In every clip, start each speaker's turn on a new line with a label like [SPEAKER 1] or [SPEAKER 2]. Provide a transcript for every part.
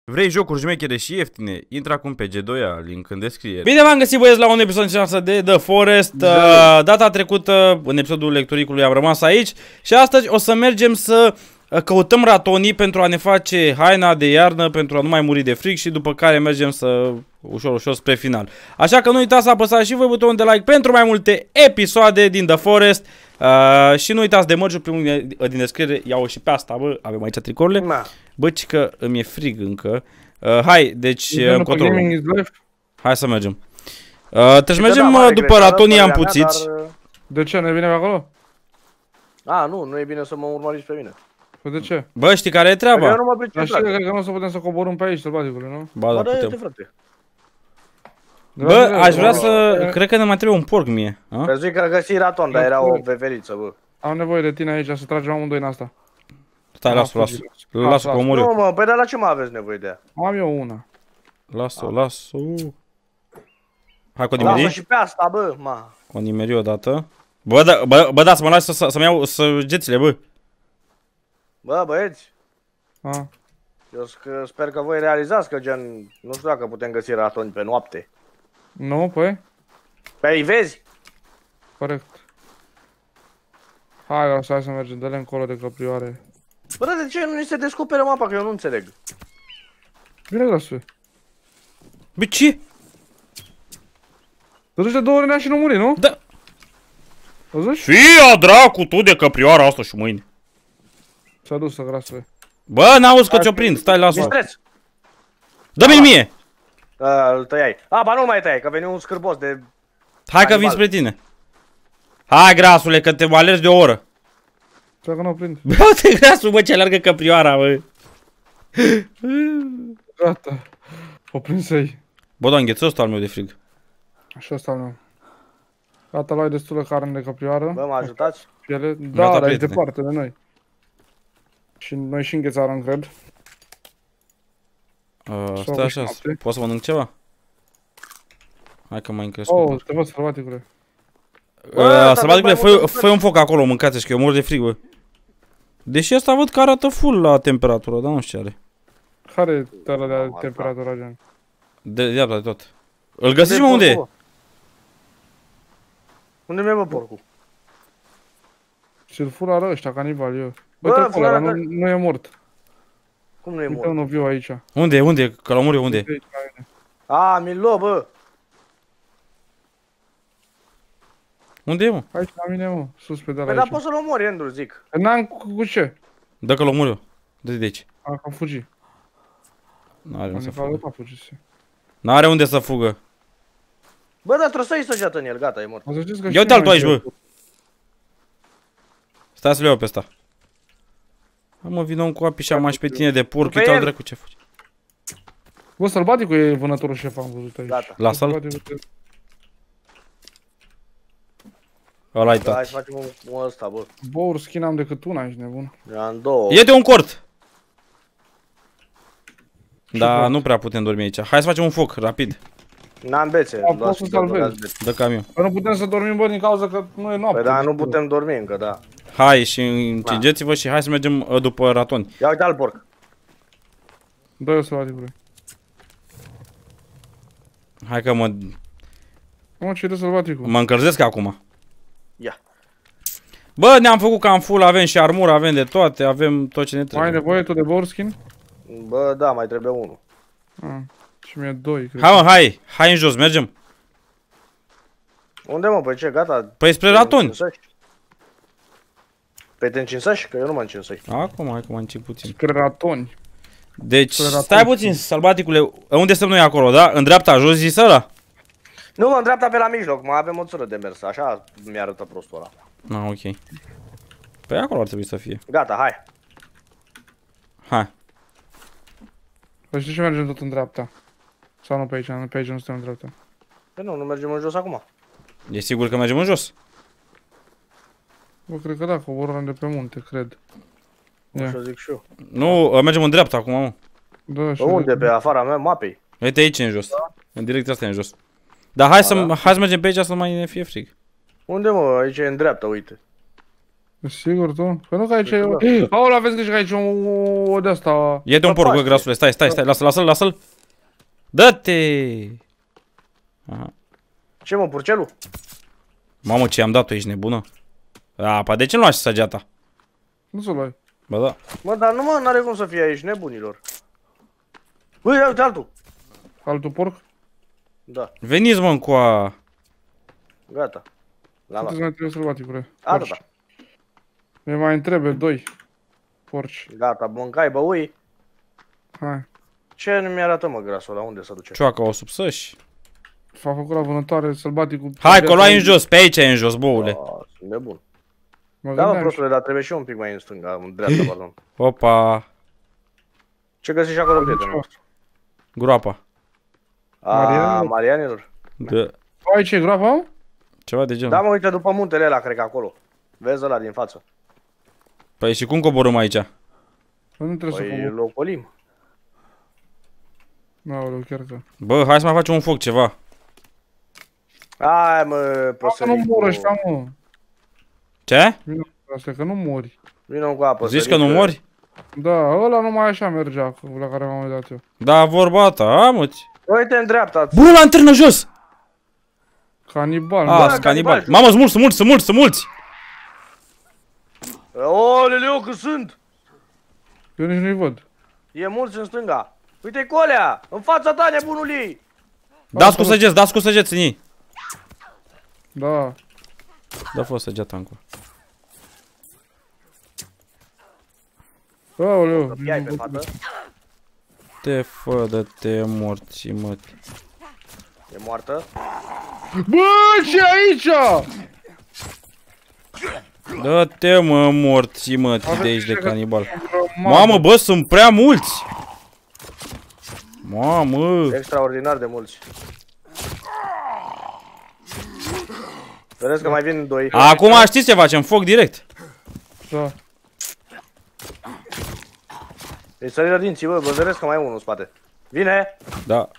[SPEAKER 1] Vrei jocuri șmechere și ieftine? Intră acum pe G2A, link în descriere. Bine v-am găsit, băieți, la un episod de The Forest. Data trecută, în episodul lecturicului, am rămas aici. Și astăzi o să mergem să căutăm ratonii pentru a ne face haina de iarnă, pentru a nu mai muri de frig și după care mergem să ușor spre final. Așa că nu uitați să apăsați și voi butonul de like pentru mai multe episoade din The Forest. Și nu uitați de mărciul, primul din descriere, iau și pe asta, bă, avem aici tricourile. Bă, că îmi e frig încă. Hai, deci încotro. Hai să mergem. Trebuie să mergem după ratonii ampuțiți.
[SPEAKER 2] De ce? Nu e bine pe acolo?
[SPEAKER 3] A, nu e bine să mă urmăriți pe mine.
[SPEAKER 2] Păi de ce?
[SPEAKER 1] Bă, știi care e treaba?
[SPEAKER 3] Eu nu mă pricep.
[SPEAKER 2] Așa cred că nu o să putem să coborâm pe aici, sălbaticule, nu?
[SPEAKER 1] Ba, da, putem.
[SPEAKER 3] Frate.
[SPEAKER 1] Bă, aș vrea să... Cred că ne mai trebuie un porc mie.
[SPEAKER 3] Pe zic că găsi raton, dar era o veveriță, bă.
[SPEAKER 2] Am nevoie de tine aici să tragem amândoi în asta.
[SPEAKER 1] Stai, lasă-o că omor eu.
[SPEAKER 3] Nu, mă, păi dar la ce mai aveți nevoie de ea?
[SPEAKER 2] Am eu una.
[SPEAKER 1] Lasă-o. Hai cu o
[SPEAKER 3] Lasă
[SPEAKER 1] nimerii.
[SPEAKER 3] și pe asta, bă, ma.
[SPEAKER 1] O nimerii odată. Bă, da, să mă lași să-mi iau săgețile, bă.
[SPEAKER 3] Bă, băieți.
[SPEAKER 2] A.
[SPEAKER 3] Eu sper că voi realizați că gen, nu știu dacă putem găsi ratoni pe noapte.
[SPEAKER 2] Nu, păi?
[SPEAKER 3] Păi îi vezi?
[SPEAKER 2] Corect. Hai să mergem, dă-le încolo de căprioare.
[SPEAKER 3] Bă, de ce nu ni se descoperă mapa, că eu nu înțeleg.
[SPEAKER 2] Bine, grasule.
[SPEAKER 1] Bă, ce?
[SPEAKER 2] Te duci de 2 ori și nu muri, nu?
[SPEAKER 1] Da.
[SPEAKER 2] Văzuși?
[SPEAKER 1] Fii a dracu tu de căprioara asta și mâine.
[SPEAKER 2] S-a dus, grasule.
[SPEAKER 1] Bă, n-auzi că ți-o prind, stai, lasă-o.
[SPEAKER 3] Distreț.
[SPEAKER 1] Dă-mi-l mie.
[SPEAKER 3] Îl tăiai. A, ba nu mai tăiai, că veni un scârbos de...
[SPEAKER 1] Hai că vin spre tine. Hai, grasule, că te alergi de o oră.
[SPEAKER 2] Stai că nu o prind.
[SPEAKER 1] Bă, te grasul, bă, ce alergă căprioara, bă.
[SPEAKER 2] Gata. O prinsei.
[SPEAKER 1] Bă, da, îngheță ăsta al meu de frig.
[SPEAKER 2] Așa stau eu. Gata, luai destulă carne de căprioară.
[SPEAKER 3] Bă, mă ajutați?
[SPEAKER 2] Piele.
[SPEAKER 1] Gata,
[SPEAKER 2] Da, dar e
[SPEAKER 1] prietene.
[SPEAKER 2] departe de noi. Și noi și înghețară, cred.
[SPEAKER 1] Stai așa, poți să mănânc ceva? Hai că mai încrescut.
[SPEAKER 2] Oh, te văd, sălbaticule.
[SPEAKER 1] Sălbaticule, fă un foc acolo, mâncați-și, că eu mor de frig, bă. Deși asta văd că arată full la temperatură, dar nu știu ce are.
[SPEAKER 2] Care e ăla de temperatura, gen?
[SPEAKER 1] De dreapta de tot. Îl găsiți, mă, unde e?
[SPEAKER 3] Unde mi-e, bă, porcul?
[SPEAKER 2] Și-l furară ăștia, canibali, eu.
[SPEAKER 3] Bă,
[SPEAKER 2] Bă, trecule,
[SPEAKER 3] furară
[SPEAKER 2] dar nu e mort.
[SPEAKER 3] Cum nu e
[SPEAKER 2] Uite
[SPEAKER 3] mort?
[SPEAKER 2] unul viu aici.
[SPEAKER 1] Unde? Că l-am murit, unde?
[SPEAKER 2] Uite aici, la mine.
[SPEAKER 3] A, mi-l luă, bă.
[SPEAKER 1] Unde e, mă?
[SPEAKER 2] Aici la mine, mă, sus pe de la
[SPEAKER 3] Păi dar
[SPEAKER 2] aici.
[SPEAKER 3] poți să-l omori, Andrew, zic.
[SPEAKER 2] N-am cu ce?
[SPEAKER 1] Dă că l-am murit eu. Dă-te de aici.
[SPEAKER 2] Am fugit.
[SPEAKER 1] N-are unde să
[SPEAKER 2] Am
[SPEAKER 1] fugă.
[SPEAKER 2] fugise.
[SPEAKER 1] N-are unde să fugă.
[SPEAKER 3] Bă, dar trebuie să iei săgeată în el, gata, e mort.
[SPEAKER 2] O să știți că
[SPEAKER 1] Ia uite-l tu aici, bă. Stai să le iau pe ăsta. Hai, mă, vină un cu api și am și pe tine de porc. Uite-l dracu ce faci.
[SPEAKER 2] Bă, sălbaticul e vânătorul șef, am văzut aici.
[SPEAKER 3] Gata.
[SPEAKER 1] Lasă-l. Ăla-i
[SPEAKER 3] Da, hai
[SPEAKER 1] tot.
[SPEAKER 3] să facem un ăsta, bă.
[SPEAKER 2] Bă, skin am decât una, ești nebun.
[SPEAKER 3] Am două.
[SPEAKER 1] Ia-te un cort. Da, nu prea putem dormi aici. Hai să facem un foc, rapid.
[SPEAKER 3] N-am bețe.
[SPEAKER 2] Da, poți să salvezi.
[SPEAKER 1] Dă cam eu.
[SPEAKER 2] Că nu putem să dormim, bă, din cauza că nu e noapte.
[SPEAKER 3] Păi da, nu putem dormi încă, da.
[SPEAKER 1] Hai și încingeți-vă și hai să mergem după ratoni.
[SPEAKER 3] Ia uite al porc.
[SPEAKER 2] Dă-i-o sălbaticule.
[SPEAKER 1] Hai că mă
[SPEAKER 2] Mă, ce de sălbaticul?
[SPEAKER 1] mă încălzesc acum.
[SPEAKER 3] Ia.
[SPEAKER 1] Bă, ne-am făcut cam full, avem și armură, avem de toate, avem tot ce ne
[SPEAKER 2] Mai ai
[SPEAKER 1] trebuie.
[SPEAKER 2] nevoie tu de borskin?
[SPEAKER 3] Bă, da, mai trebuie unul.
[SPEAKER 2] Și mie 2, cred.
[SPEAKER 1] Hai, mă, hai în jos, mergem.
[SPEAKER 3] Unde, mă? Păi ce, gata?
[SPEAKER 1] Păi spre ratoni.
[SPEAKER 3] Păi te încinsăși? Că eu nu mă încinsăi.
[SPEAKER 1] Acum, hai că mă încep puțin.
[SPEAKER 2] Spre ratoni.
[SPEAKER 1] Deci,
[SPEAKER 2] Spre ratoni.
[SPEAKER 1] stai puțin, sălbaticule, unde stăm noi acolo, da? În dreapta, jos, zis ăla?
[SPEAKER 3] Nu, mă, în dreapta pe la mijloc, mai avem o țără de mers, așa mi-arătă prostul ăla.
[SPEAKER 1] Ah, ok. Păi acolo ar trebui să fie.
[SPEAKER 3] Gata, hai.
[SPEAKER 1] Hai.
[SPEAKER 2] Păi știi ce mergem tot în dreapta? Sau nu pe aici, nu pe aici, nu suntem în dreapta.
[SPEAKER 3] Păi nu mergem în jos acum.
[SPEAKER 1] E sigur că mergem în jos?
[SPEAKER 2] Bă, cred că da, coborăm de pe munte, cred.
[SPEAKER 3] Așa zic și eu.
[SPEAKER 1] Nu, mergem în dreapta acum, mă.
[SPEAKER 2] Da,
[SPEAKER 3] Pe
[SPEAKER 2] așa.
[SPEAKER 3] unde? Pe afara mea, mapei.
[SPEAKER 1] Uite aici în jos. În direcția asta în jos. Dar hai să mergem pe aici să nu mai ne fie frig.
[SPEAKER 3] Unde, mă? Aici e în dreapta, uite.
[SPEAKER 2] Sigur tu? Că nu că aici e... Aolea, vezi că aici e o de-asta...
[SPEAKER 1] Ia-te un porc, bă, grasule, stai, lasă-l. Dă-te! Aha.
[SPEAKER 3] Ce mă, purcelul?
[SPEAKER 1] Mamă, ce i-am dat-o, ești nebună? Pa de ce nu lași săgeata?
[SPEAKER 2] Nu să-l ai.
[SPEAKER 1] Bă, da.
[SPEAKER 3] Mă, dar nu mă, n-are cum să fie aici, nebunilor. Ui, uite altul.
[SPEAKER 2] Altul porc?
[SPEAKER 3] Da,
[SPEAKER 1] Veniți, mă, încoa.
[SPEAKER 3] gata. L-am
[SPEAKER 2] Câte
[SPEAKER 3] luat.
[SPEAKER 2] mai trebuie sălbaticule?
[SPEAKER 3] Atâta.
[SPEAKER 2] Mi mai întrebe, 2 porci.
[SPEAKER 3] Gata, mâncai, bă, ui.
[SPEAKER 2] Hai.
[SPEAKER 3] Ce nu mi-arată, mă, grasul ăla? Unde se duce?
[SPEAKER 1] Cioaca o subsăși.
[SPEAKER 2] S-a făcut la vânătoare sălbaticul.
[SPEAKER 1] Hai, că o luai în jos, pe aici e în jos, boule.
[SPEAKER 3] Sunt nebun.
[SPEAKER 2] Mă
[SPEAKER 3] Da, mă,
[SPEAKER 2] gândeam
[SPEAKER 3] prostule, dar trebuie și eu un pic mai în stânga, în dreapta, pardon.
[SPEAKER 1] Opa.
[SPEAKER 3] Ce găsești acolo, prietenul nostru?
[SPEAKER 1] Groapa.
[SPEAKER 3] Marianilor?
[SPEAKER 1] Da.
[SPEAKER 2] Aici e groapa, mă?
[SPEAKER 1] Ceva de genul.
[SPEAKER 3] Da, mă, uite, după muntele ăla, cred că acolo. Vezi ăla din față.
[SPEAKER 1] Păi și cum coborâm aici?
[SPEAKER 2] Nu trebuie să
[SPEAKER 3] Păi,
[SPEAKER 2] cobor.
[SPEAKER 3] locolim.
[SPEAKER 2] Aoleu, chiar că.
[SPEAKER 1] Bă, hai să mai facem un foc, ceva.
[SPEAKER 3] Hai, mă,
[SPEAKER 2] Asta
[SPEAKER 3] prosăricu.
[SPEAKER 2] nu mor ăștia, mă.
[SPEAKER 1] Ce?
[SPEAKER 2] Asta că nu mori.
[SPEAKER 3] Vino cu apă,
[SPEAKER 1] Zici că nu mori?
[SPEAKER 2] Da, ăla numai așa mergea, la care m-am dat eu.
[SPEAKER 1] Da, vorba ta, mă.
[SPEAKER 3] Uite în dreapta.
[SPEAKER 1] Bă, lanternă jos!
[SPEAKER 2] Canibal,
[SPEAKER 1] A,
[SPEAKER 2] da.
[SPEAKER 1] sunt canibali.
[SPEAKER 3] canibali.
[SPEAKER 1] Mamă, sunt mulți!
[SPEAKER 3] Oleleu, că sunt!
[SPEAKER 2] Eu nici nu-i văd.
[SPEAKER 3] E mulți în stânga. Uite colea! În fața ta, nebunului!
[SPEAKER 1] Dați cu săgeți în ei.
[SPEAKER 2] Da.
[SPEAKER 1] Da, fost săgeata încă.
[SPEAKER 2] Aoleu.
[SPEAKER 3] Ia-i pe fată.
[SPEAKER 1] Te fă, dă-te morți, mă.
[SPEAKER 3] E moartă.
[SPEAKER 2] Bă, ce aici?
[SPEAKER 1] Dă-te, mă, morți, mă, de aici de canibal.
[SPEAKER 2] Mamă.
[SPEAKER 1] Mamă, bă, sunt prea mulți! Mamă!
[SPEAKER 3] Extraordinar de mulți. Vedeți că mai vin doi.
[SPEAKER 1] Acum știți ce facem? Foc direct.
[SPEAKER 2] Da.
[SPEAKER 3] Îi săriră dinții, bă, vă vedeți că mai e unul în spate. Vine!
[SPEAKER 1] Da.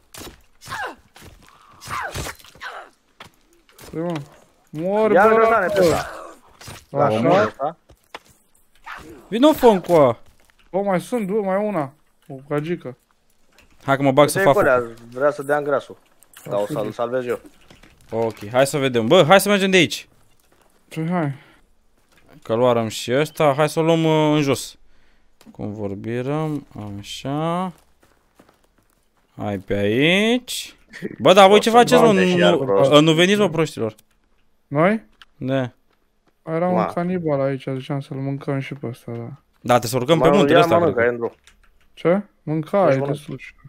[SPEAKER 2] Păi, mă. Mor,
[SPEAKER 3] Ia
[SPEAKER 2] bă.
[SPEAKER 3] rădane pe ăsta. Da,
[SPEAKER 2] Așa?
[SPEAKER 3] mor ăsta.
[SPEAKER 1] Vino fă încoa.
[SPEAKER 2] Bă, mai sunt, bă, mai una. O gagică.
[SPEAKER 1] Hai că mă bag să
[SPEAKER 3] Uite
[SPEAKER 1] fac
[SPEAKER 3] colea,
[SPEAKER 1] foc.
[SPEAKER 3] vrea să dea în grasul. Da, o să-l salvez eu.
[SPEAKER 1] Ok, hai să vedem. Bă, hai să mergem de aici.
[SPEAKER 2] Păi, hai.
[SPEAKER 1] Că luarăm și ăsta. Hai să o luăm în jos. Cum vorbim, așa. Hai pe aici. Bă, dar voi ce faceți, mă?
[SPEAKER 3] Doamne, și iar prost.
[SPEAKER 1] Nu veniți, mă, proștilor.
[SPEAKER 2] Noi?
[SPEAKER 1] Da.
[SPEAKER 2] Era un
[SPEAKER 3] Ma.
[SPEAKER 2] canibal aici, ziceam să-l mâncăm și pe ăsta, da.
[SPEAKER 1] Da, te să urcăm pe muntele ăsta,
[SPEAKER 3] mănâncă,
[SPEAKER 1] cred.
[SPEAKER 3] Andrew.
[SPEAKER 2] Ce? Mânca,
[SPEAKER 3] Deci
[SPEAKER 2] e
[SPEAKER 3] mănânc.
[SPEAKER 2] destul și...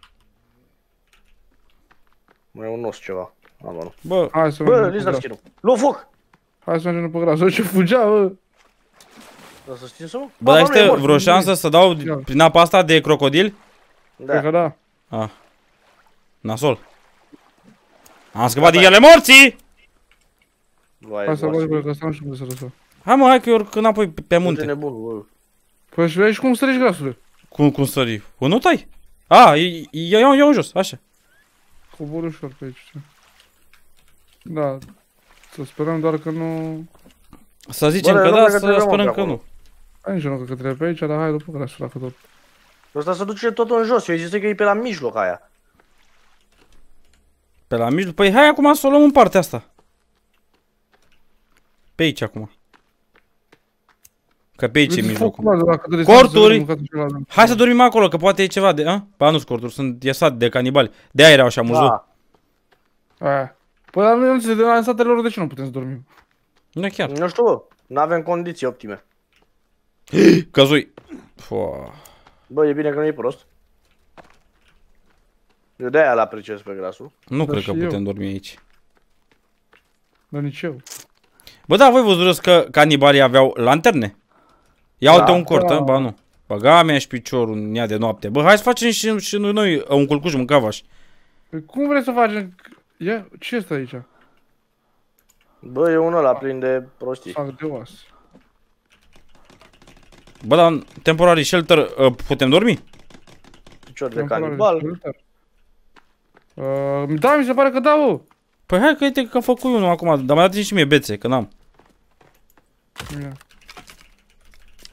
[SPEAKER 3] Mai e un os ceva. Am nu.
[SPEAKER 1] Bă,
[SPEAKER 2] Hai să
[SPEAKER 3] Bă,
[SPEAKER 2] mergem pe
[SPEAKER 3] Liza,
[SPEAKER 2] gras.
[SPEAKER 3] schinu. Lu foc!
[SPEAKER 2] Hai să mergem pe gras. Uite ce fugea, bă.
[SPEAKER 3] Da, să știți să
[SPEAKER 1] bă, dar există vreo șansă să dau prin apa asta de crocodil?
[SPEAKER 2] Cred că da.
[SPEAKER 1] Ah. Nasol. Am scăpat din ele morții!
[SPEAKER 2] Hai să văd, că ăsta nu știu cum să răsă.
[SPEAKER 1] Hai mă, hai că eu urc înapoi pe
[SPEAKER 3] Munte
[SPEAKER 1] munte.
[SPEAKER 3] nebun, bă.
[SPEAKER 2] Păi și vezi cum strigi grasule?
[SPEAKER 1] Cum sări? O nu tai? A, iau în jos, așa.
[SPEAKER 2] Cobor ușor pe aici. Ce? Da. Să sperăm doar că nu...
[SPEAKER 1] Să zicem
[SPEAKER 3] Bă,
[SPEAKER 1] că
[SPEAKER 3] eu nu
[SPEAKER 1] da,
[SPEAKER 3] cred că
[SPEAKER 1] să
[SPEAKER 3] trebuie
[SPEAKER 1] sperăm
[SPEAKER 3] mult
[SPEAKER 1] că
[SPEAKER 3] acolo.
[SPEAKER 1] nu.
[SPEAKER 2] Hai nici eu nu cred că trebuie pe aici, dar hai după grasul dacă tot.
[SPEAKER 3] Ăsta se duce tot în jos. Eu zis că e pe la mijloc aia.
[SPEAKER 1] Pe la mijloc? Păi hai acum să o luăm în partea asta. Pe aici acum. Că pe aici e mijlocul. Corturi! Hai să dormim acolo, că poate e ceva de... A? Ba nu-s corturi, e sat de canibali. De-aia erau așa muzul.
[SPEAKER 3] Da.
[SPEAKER 2] Aia. Păi dar nu înțeleg, în satele lor de ce nu putem să dormim?
[SPEAKER 1] Nu chiar.
[SPEAKER 3] Nu știu, bă. N-avem condiții optime.
[SPEAKER 1] Căzui. Fua.
[SPEAKER 3] Bă, e bine că nu e prost. Eu de-aia l-apreciez pe grasul.
[SPEAKER 1] Nu
[SPEAKER 2] Da,
[SPEAKER 1] cred că
[SPEAKER 2] și eu.
[SPEAKER 1] putem dormi aici.
[SPEAKER 2] Dar nici eu.
[SPEAKER 1] Bă, da, voi văzut că canibalii aveau lanterne? Ia-uite
[SPEAKER 3] Da,
[SPEAKER 1] un cort,
[SPEAKER 2] da.
[SPEAKER 1] ba nu. Băga mea și piciorul în ea de noapte. Bă, hai să facem și noi un culcuș mâncavaș.
[SPEAKER 2] Păi cum vrei să facem? Ia, ce este aici?
[SPEAKER 3] Bă, e unul ăla plin de prostii.
[SPEAKER 2] Sac de oas.
[SPEAKER 1] Bă, dar în temporary shelter putem dormi?
[SPEAKER 3] Picior de canibal.
[SPEAKER 2] Da, mi se pare că da, bă.
[SPEAKER 1] Păi hai că uite că făcut unul acum, dar mai dați și mie bețe, că n-am.
[SPEAKER 2] Ia.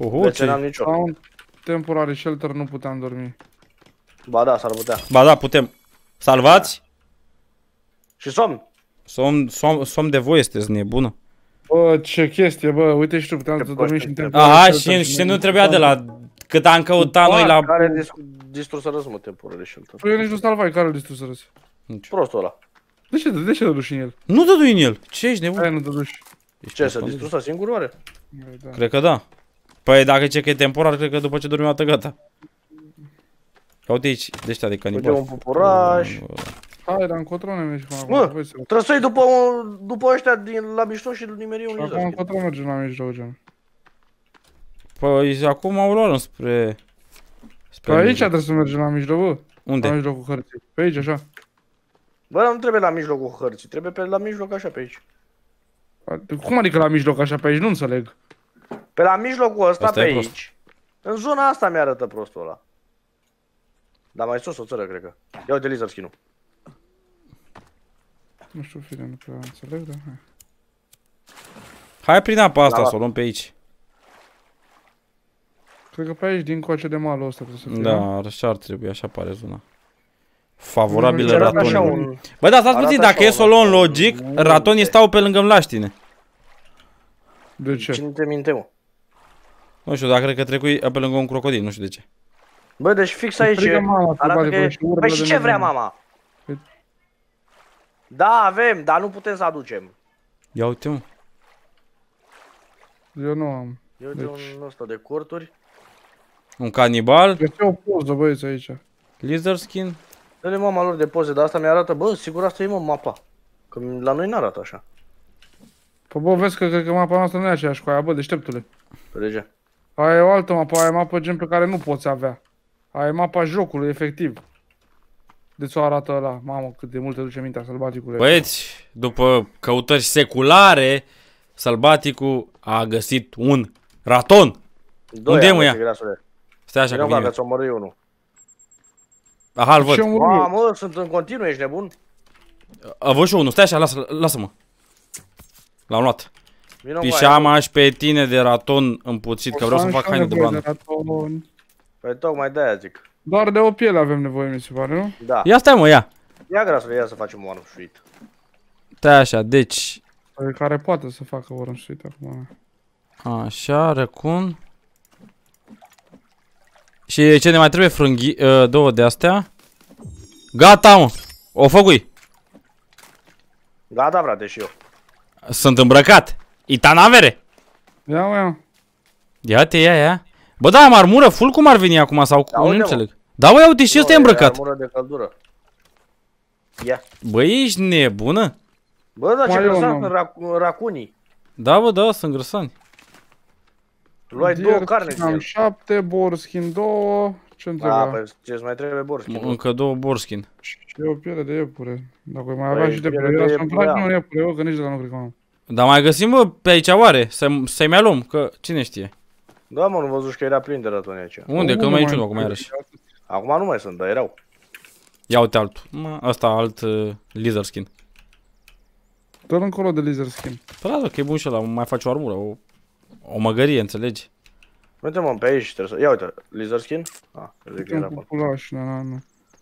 [SPEAKER 3] ce n-am nicio.
[SPEAKER 2] La un temporary shelter nu puteam dormi.
[SPEAKER 3] Ba da, s-ar putea.
[SPEAKER 1] Ba da, putem. Salvați?
[SPEAKER 3] Și somn.
[SPEAKER 1] Somn de voi, sunteți nebună.
[SPEAKER 2] Bă, ce chestie, bă, uite și tu, puteam să dormi și în temporary
[SPEAKER 1] Aha,
[SPEAKER 2] shelter
[SPEAKER 1] și nu trebuia de la... Cât am căutat noi la...
[SPEAKER 3] Care distrusă răzmă temporary shelter.
[SPEAKER 2] Păi eu nici nu salvai, care îl distrusă răs?
[SPEAKER 3] Prostul ăla.
[SPEAKER 2] De ce te duci în el?
[SPEAKER 1] Nu te dui în el. Ce ești nebun?
[SPEAKER 2] Aia nu te duci.
[SPEAKER 3] Ce, să distrusă singur oare?
[SPEAKER 2] Da.
[SPEAKER 1] Cred că da. Păi dacă zice că e temporar, cred că după ce dormi o dată, gata. Ia uite aici, de ăștia de
[SPEAKER 3] Uite
[SPEAKER 1] canibali.
[SPEAKER 3] un pupuraș.
[SPEAKER 2] Hai, dar încotro ne mergi până
[SPEAKER 3] Mă,
[SPEAKER 2] acum. Voi să-
[SPEAKER 3] trebuie să iei după ăștia la mijloc și nimeri un
[SPEAKER 2] Acum
[SPEAKER 3] lizard.
[SPEAKER 2] încotro mergem la mijloc, gen.
[SPEAKER 1] Păi acum au luat spre...
[SPEAKER 2] Pe aici trebuie să mergem la mijloc, bă. La
[SPEAKER 1] Unde?
[SPEAKER 2] mijlocul hărții. Pe aici, așa.
[SPEAKER 3] Bă, nu trebuie la mijlocul hărții, trebuie la mijloc așa pe aici.
[SPEAKER 2] Cum adică la mijloc, așa, pe aici? Nu înțeleg.
[SPEAKER 3] Pe la mijlocul ăsta
[SPEAKER 1] Asta
[SPEAKER 3] pe
[SPEAKER 1] e prost.
[SPEAKER 3] aici. În zona asta mi-arătă prostul ăla. Dar mai sus o țără, cred că. Ia uite lizard skin-ul.
[SPEAKER 2] Nu știu, fine, nu prea înțeleg, dar hai.
[SPEAKER 1] Hai prin apa asta
[SPEAKER 3] Da,
[SPEAKER 1] să o luăm pe aici.
[SPEAKER 2] Cred că pe aici, din coace de malul ăsta trebuie să fie.
[SPEAKER 1] Da, așa ar trebui, așa pare zona. Favorabilă
[SPEAKER 2] Arată
[SPEAKER 3] Arată așa
[SPEAKER 1] ratonului.
[SPEAKER 3] un...
[SPEAKER 1] Bă, da, stați
[SPEAKER 3] arată
[SPEAKER 1] puțin,
[SPEAKER 3] așa
[SPEAKER 1] dacă e să o
[SPEAKER 3] un
[SPEAKER 1] luăm
[SPEAKER 3] raton.
[SPEAKER 1] logic, ratonii stau pe lângă mlaștine.
[SPEAKER 2] De ce?
[SPEAKER 3] Cine te minte, mă?
[SPEAKER 1] Nu știu, dar cred că trecui pe lângă un crocodil, nu știu de ce.
[SPEAKER 3] Bă, deci fix aici
[SPEAKER 2] Strigă mama,
[SPEAKER 3] arată
[SPEAKER 2] probabil,
[SPEAKER 3] că e...
[SPEAKER 2] și urlă
[SPEAKER 3] Păi
[SPEAKER 2] de
[SPEAKER 3] și ce vrea
[SPEAKER 2] nebun.
[SPEAKER 3] mama?
[SPEAKER 2] Păi-
[SPEAKER 3] Da, avem, dar nu putem să aducem.
[SPEAKER 1] Ia uite, mă.
[SPEAKER 2] Eu nu am.
[SPEAKER 3] Eu uite
[SPEAKER 2] Deci-
[SPEAKER 3] un ăsta de corturi.
[SPEAKER 1] Un canibal,
[SPEAKER 2] Găsea o poză, băieți, aici.
[SPEAKER 1] lizard skin.
[SPEAKER 3] Dă-le mama lor de poze, dar asta mi-arată, bă, sigur asta e mă mapa. Că la noi n-arată așa.
[SPEAKER 2] Păi bă, vezi că cred că mapa noastră nu e aceeași cu aia, bă, deșteptule.
[SPEAKER 3] Pe de ce?
[SPEAKER 2] Aia e o altă mapă, aia e mapă gen pe care nu poți avea. Aia e mapa jocului, efectiv. Deci o arată ăla, mamă, cât de mult te duce mintea sălbaticule.
[SPEAKER 1] Băieți, după căutări seculare, sălbaticul a găsit un raton. Unde e, mă, ea? Stai așa
[SPEAKER 3] Vino
[SPEAKER 1] că
[SPEAKER 3] că
[SPEAKER 1] vine.
[SPEAKER 3] ți-o omorâ eu, nu.
[SPEAKER 1] Aha, îl văd.
[SPEAKER 2] Ce mă
[SPEAKER 3] Mamă, sunt în continuu, ești nebun?
[SPEAKER 1] A văd și eu unul, stai așa, lasă-mă. L-am luat.
[SPEAKER 3] Vino
[SPEAKER 1] Pișama și pe tine de raton împuțit, că vreau să fac haine de blană.
[SPEAKER 3] Păi tocmai de-aia zic.
[SPEAKER 2] Doar de o piele avem nevoie, mi se pare, nu?
[SPEAKER 3] Da.
[SPEAKER 1] Ia stai, mă, ia.
[SPEAKER 3] Ia grasule, ia să facem one suite.
[SPEAKER 1] Stai așa, deci...
[SPEAKER 2] Păi care poate să facă Warren Street acum.
[SPEAKER 1] Așa, răcun. Și ce ne mai trebuie? Frânghi... două de astea. Gata, mă. O făcui.
[SPEAKER 3] Gata, frate, și eu.
[SPEAKER 1] Sunt îmbrăcat. Itanavere.
[SPEAKER 2] Ia, mă, ia.
[SPEAKER 1] Ia-te, ia. Bă, da, am armură full cum ar veni acum sau
[SPEAKER 3] Da,
[SPEAKER 1] nu
[SPEAKER 3] uite, mă.
[SPEAKER 1] înțeleg. Da, bă, ia uite și ăsta e îmbrăcat.
[SPEAKER 3] Armură de căldură. Ia.
[SPEAKER 1] Bă, ești nebună?
[SPEAKER 3] Bă, dar ce
[SPEAKER 2] Mai eu
[SPEAKER 3] grăsan
[SPEAKER 2] nu.
[SPEAKER 3] sunt racunii.
[SPEAKER 1] Da, bă, da, sunt grăsani.
[SPEAKER 3] Luai două carne din
[SPEAKER 2] Am
[SPEAKER 3] el.
[SPEAKER 2] 7, borskin 2. Ce-mi
[SPEAKER 3] A,
[SPEAKER 2] trebuie?
[SPEAKER 3] păi ce-ți mai trebuie borski?
[SPEAKER 1] Încă două borskin.
[SPEAKER 2] Și o piele de iepure. Dacă mai
[SPEAKER 3] Păi,
[SPEAKER 2] avea și de
[SPEAKER 3] piele
[SPEAKER 2] piele,
[SPEAKER 3] de
[SPEAKER 2] să-mi
[SPEAKER 3] iepure
[SPEAKER 2] tragi
[SPEAKER 3] am.
[SPEAKER 2] un iepure, bă, că nici de la nu cred că am.
[SPEAKER 1] Dar mai găsim, bă, pe aici oare? Să-i mai luăm, că cine știe.
[SPEAKER 3] Da, mă, nu văzut că era plin de ratoni aici.
[SPEAKER 1] Unde? Că nu mai e niciunul acum iarăși.
[SPEAKER 3] Acum nu mai sunt, dar erau.
[SPEAKER 1] Ia uite altul. Mă, ăsta alt lizard skin.
[SPEAKER 2] Dă-l încolo de lizard skin.
[SPEAKER 1] Păi da, că e bun și ăla, mai faci o armură, o măgărie, înțelegi?
[SPEAKER 3] Uite-mă, pe aici trebuie să... Ia uite, lizard skin? Ah, zic că
[SPEAKER 2] Un
[SPEAKER 3] era acolo.
[SPEAKER 2] populaș, nu.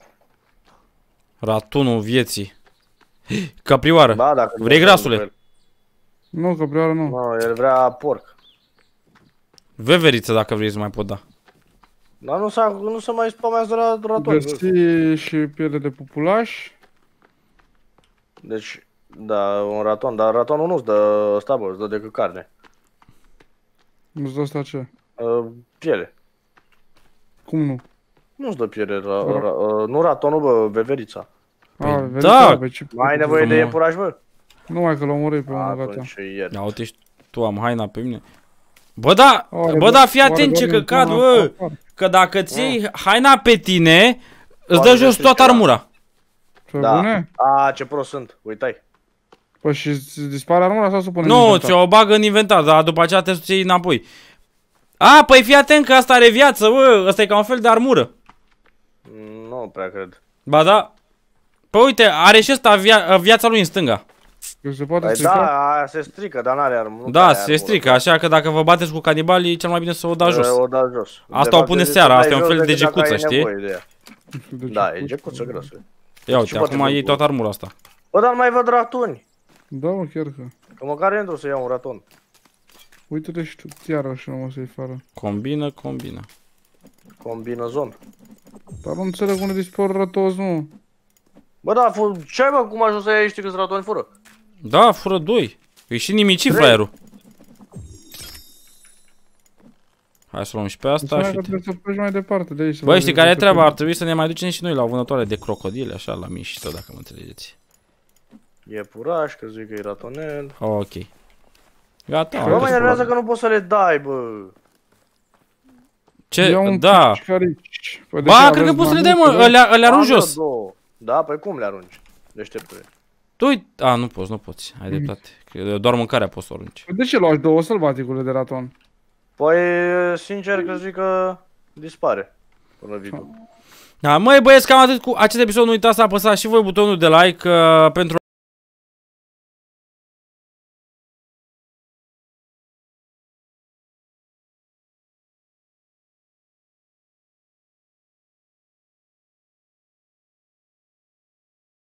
[SPEAKER 1] Ratunul vieții. Caprioară.
[SPEAKER 3] Ba, dacă...
[SPEAKER 1] Vrei grasule?
[SPEAKER 2] Nu, că prioară nu.
[SPEAKER 3] Nu, el vrea porc.
[SPEAKER 1] Veveriță dacă vrei să mai pot da.
[SPEAKER 3] Dar nu se mai spamează ratoni.
[SPEAKER 2] Găsi și piele de populaș.
[SPEAKER 3] Deci, da, un raton, dar ratonul nu-ți dă ăsta, bă, îți dă decât carne.
[SPEAKER 2] Nu-ți dă asta ce?
[SPEAKER 3] Piele.
[SPEAKER 2] Cum nu?
[SPEAKER 3] Nu-ți dă piele, nu ratonul, bă, veverița.
[SPEAKER 2] A,
[SPEAKER 1] Păi
[SPEAKER 2] vezi,
[SPEAKER 1] da.
[SPEAKER 2] pe ce...
[SPEAKER 3] Mai ai nevoie de
[SPEAKER 1] mă.
[SPEAKER 3] iepuraș, bă?
[SPEAKER 2] Nu mai că l-am omorât pe unul, gata.
[SPEAKER 3] Atunci ieri.
[SPEAKER 1] Ia uite și tu, am haina pe mine. Bă, da,
[SPEAKER 2] Oare
[SPEAKER 1] bă,
[SPEAKER 2] doar-
[SPEAKER 1] da, fii
[SPEAKER 2] oare
[SPEAKER 1] atent ce
[SPEAKER 2] doar
[SPEAKER 1] căcat,
[SPEAKER 2] un
[SPEAKER 1] bă.
[SPEAKER 2] apar?
[SPEAKER 1] Că dacă ți iei haina pe tine, îți dă
[SPEAKER 3] Poate
[SPEAKER 1] jos
[SPEAKER 3] găsești
[SPEAKER 1] toată
[SPEAKER 3] ceva.
[SPEAKER 1] armura.
[SPEAKER 2] Pe
[SPEAKER 3] Da.
[SPEAKER 2] bune?
[SPEAKER 3] A, ce prost sunt, uitai.
[SPEAKER 2] Păi și îți dispare armura sau să pune în
[SPEAKER 1] Nu,
[SPEAKER 2] inventar?
[SPEAKER 1] ți-o bagă în inventar, dar după aceea trebuie să-ți iei înapoi. A, păi fii atent că asta are viață, bă, ăsta e ca un fel de armură.
[SPEAKER 3] Nu prea cred.
[SPEAKER 1] Ba da. Păi uite, are și ăsta viața lui în stânga.
[SPEAKER 2] Că se poate
[SPEAKER 3] Păi
[SPEAKER 2] strica?
[SPEAKER 3] da, aia se strică, dar n-are armă. nu
[SPEAKER 1] Da,
[SPEAKER 3] are
[SPEAKER 1] se
[SPEAKER 3] armură.
[SPEAKER 1] strică, așa că dacă vă bateți cu canibalii, cel mai bine să o dați jos.
[SPEAKER 3] O da jos.
[SPEAKER 1] Asta
[SPEAKER 3] De
[SPEAKER 1] o
[SPEAKER 3] fapt,
[SPEAKER 1] pune
[SPEAKER 3] zice
[SPEAKER 1] seara,
[SPEAKER 3] să
[SPEAKER 1] asta e
[SPEAKER 3] dai
[SPEAKER 1] un
[SPEAKER 3] jos
[SPEAKER 1] fel de
[SPEAKER 3] decât dacă
[SPEAKER 1] gecuță,
[SPEAKER 3] ai
[SPEAKER 1] știi?
[SPEAKER 3] nevoie de ea.
[SPEAKER 2] Deci,
[SPEAKER 3] Da, e gecuță grăsă.
[SPEAKER 1] Ia uite,
[SPEAKER 3] Și poate
[SPEAKER 1] acum
[SPEAKER 3] fi
[SPEAKER 1] iei
[SPEAKER 3] bun.
[SPEAKER 1] toată armura asta.
[SPEAKER 3] Bă, dar nu mai văd ratoni.
[SPEAKER 2] Da, mă, chiar că.
[SPEAKER 3] Că măcar intru să iau un raton.
[SPEAKER 2] Uite-te și tu, iarăși nu mă să-i fară.
[SPEAKER 1] Combină, combină.
[SPEAKER 3] Combinezon.
[SPEAKER 2] Dar nu înțeleg unde dispar rătoți, mă.
[SPEAKER 3] Bă, da, ce ai, mă, cum ajungi să iei știi câți ratoni fură?
[SPEAKER 1] Da, fură 2. E și nimicit
[SPEAKER 3] 3.
[SPEAKER 1] fraierul. Hai să luăm și pe asta
[SPEAKER 2] Înseamnă
[SPEAKER 1] și...
[SPEAKER 2] că trebuie să pleci mai departe de aici. să
[SPEAKER 1] Băi,
[SPEAKER 2] vezi
[SPEAKER 1] știi care e
[SPEAKER 2] ce
[SPEAKER 1] treaba?
[SPEAKER 2] pe-
[SPEAKER 1] Ar trebui să ne mai ducem și noi la vânătoare de crocodile, așa, la mișto, dacă mă înțelegeți.
[SPEAKER 3] E puraș, că zic că e ratonel.
[SPEAKER 1] Ok. Gata,
[SPEAKER 3] Bă, mă enervează că nu poți să le dai, bă.
[SPEAKER 1] Ce?
[SPEAKER 2] Ia un
[SPEAKER 1] Da.
[SPEAKER 2] pișcarici. Păi de
[SPEAKER 1] Ba,
[SPEAKER 2] ce,
[SPEAKER 1] cred că
[SPEAKER 2] aveți
[SPEAKER 1] poți să le
[SPEAKER 2] mai
[SPEAKER 1] dai, mă,
[SPEAKER 2] multe,
[SPEAKER 1] ălea arunci
[SPEAKER 3] Am eu
[SPEAKER 1] jos.
[SPEAKER 3] 2. Da, păi cum le arunci? Deșteptule.
[SPEAKER 1] Tu uite... A, nu poți, nu poți. Ai dreptate. Că doar mâncarea poți să o arunci.
[SPEAKER 2] Păi de ce luași 2 sălbaticule de raton?
[SPEAKER 3] Păi, sincer că zic că dispare până viitor.
[SPEAKER 1] Da, măi băieți, cam atât cu acest episod. Nu uitați să apăsați și voi butonul de like pentru